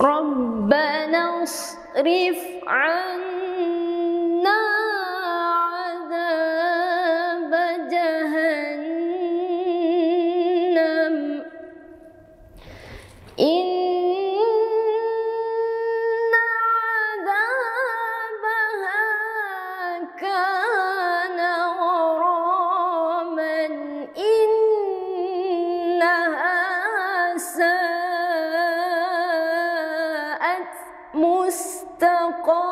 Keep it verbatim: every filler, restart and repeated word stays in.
Rabbana asrif 'anna 'adzab jahannam inna 'adzabaha kana gharaman innaha sa'at mustaqarran